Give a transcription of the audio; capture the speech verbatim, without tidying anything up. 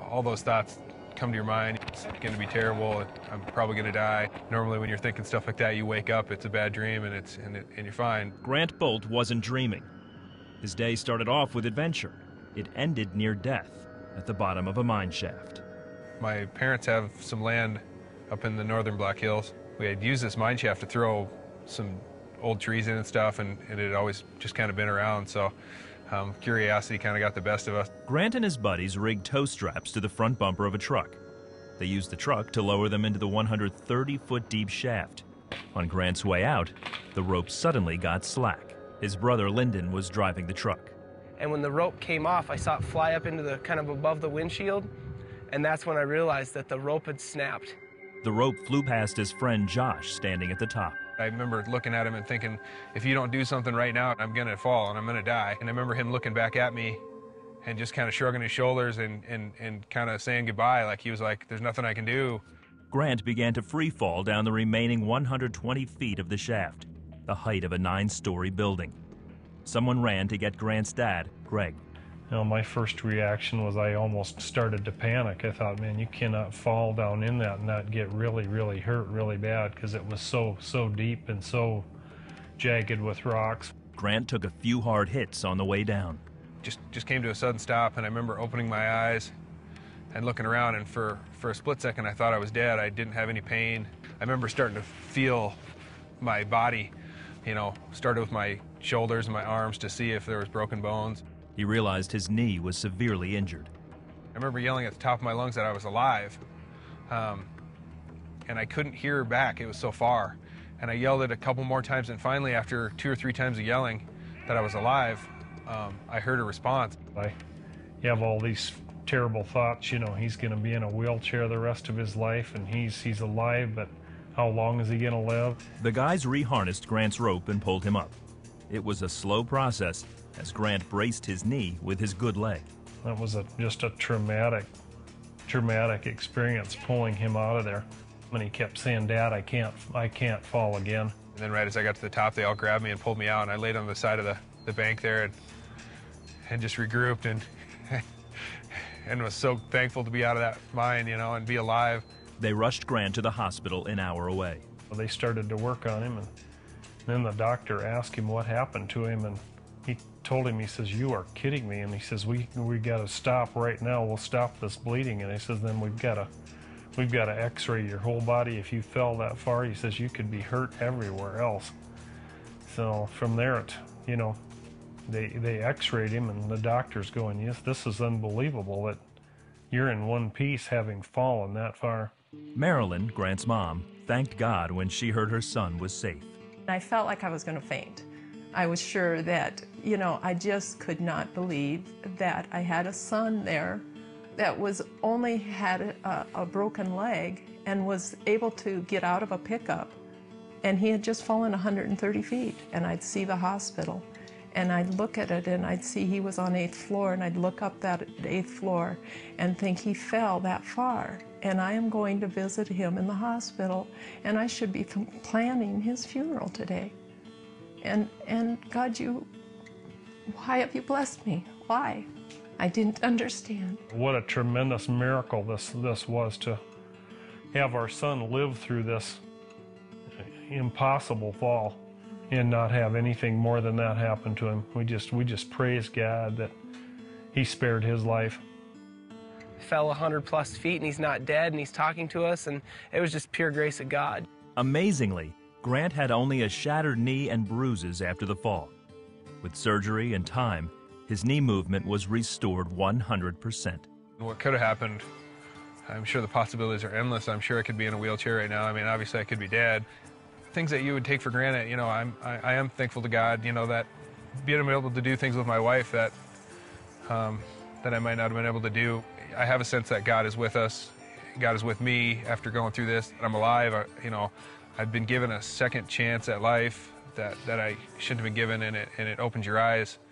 all those thoughts come to your mind. It's going to be terrible. I'm probably going to die. Normally when you're thinking stuff like that, you wake up, it's a bad dream, and, it's, and, it, and you're fine. Grant Bolt wasn't dreaming. His day started off with adventure. It ended near death at the bottom of a mine shaft. My parents have some land up in the northern Black Hills. We had used this mine shaft to throw some old trees in and stuff, and, and it had always just kind of been around, so um, curiosity kind of got the best of us. Grant and his buddies rigged tow straps to the front bumper of a truck. They used the truck to lower them into the one hundred thirty foot deep shaft. On Grant's way out, the rope suddenly got slack. His brother Lyndon was driving the truck. And when the rope came off, I saw it fly up into the kind of above the windshield, and that's when I realized that the rope had snapped. The rope flew past his friend Josh standing at the top. I remember looking at him and thinking, if you don't do something right now, I'm going to fall and I'm going to die. And I remember him looking back at me and just kind of shrugging his shoulders and, and, and kind of saying goodbye, like he was like, there's nothing I can do. Grant began to free fall down the remaining one hundred twenty feet of the shaft, the height of a nine-story building. Someone ran to get Grant's dad, Greg. You know, my first reaction was I almost started to panic. I thought, man, you cannot fall down in that and not get really, really hurt really bad, because it was so, so deep and so jagged with rocks. Grant took a few hard hits on the way down. Just, just came to a sudden stop, and I remember opening my eyes and looking around, and for, for a split second I thought I was dead. I didn't have any pain. I remember starting to feel my body, you know, started with my shoulders and my arms to see if there was broken bones. He realized his knee was severely injured. I remember yelling at the top of my lungs that I was alive, um, and I couldn't hear back. It was so far. And I yelled it a couple more times, and finally, after two or three times of yelling that I was alive, um, I heard a response. I have all these terrible thoughts, you know, he's going to be in a wheelchair the rest of his life, and he's, he's alive, but how long is he going to live? The guys reharnessed Grant's rope and pulled him up. It was a slow process as Grant braced his knee with his good leg. That was a, just a traumatic, traumatic experience pulling him out of there. And he kept saying, Dad, I can't, I can't fall again. And then right as I got to the top, they all grabbed me and pulled me out, and I laid on the side of the, the bank there and, and just regrouped and, and was so thankful to be out of that mine, you know, and be alive. They rushed Grant to the hospital an hour away. They started to work on him, and then the doctor asked him what happened to him, and he told him, he says, you are kidding me. And he says, we we got to stop right now. We'll stop this bleeding. And he says, then we've got to we've got to x-ray your whole body. If you fell that far, he says, you could be hurt everywhere else. So from there, it, you know, they they x-rayed him, and the doctor's going, yes, this is unbelievable that you're in one piece having fallen that far. Marilyn, Grant's mom, thanked God when she heard her son was safe. I felt like I was going to faint. I was sure that, you know, I just could not believe that I had a son there that was only had a, a broken leg and was able to get out of a pickup. And he had just fallen one hundred thirty feet, and I'd see the hospital. And I'd look at it, and I'd see he was on eighth floor, and I'd look up that eighth floor and think he fell that far. And I am going to visit him in the hospital, and I should be planning his funeral today. And, and God, you, why have you blessed me? Why? I didn't understand. What a tremendous miracle this, this was, to have our son live through this impossible fall and not have anything more than that happen to him. We just, we just praise God that he spared his life. Fell one hundred plus feet, and he's not dead, and he's talking to us, and it was just pure grace of God. Amazingly, Grant had only a shattered knee and bruises after the fall. With surgery and time, his knee movement was restored one hundred percent. What could have happened, I'm sure the possibilities are endless. I'm sure I could be in a wheelchair right now. I mean, obviously I could be dead. Things that you would take for granted, you know, I'm, I, I am thankful to God, you know, that being able to do things with my wife that, um, that I might not have been able to do. I have a sense that God is with us. God is with me after going through this. I'm alive. I, you know, I've been given a second chance at life that, that I shouldn't have been given, and it, and it opens your eyes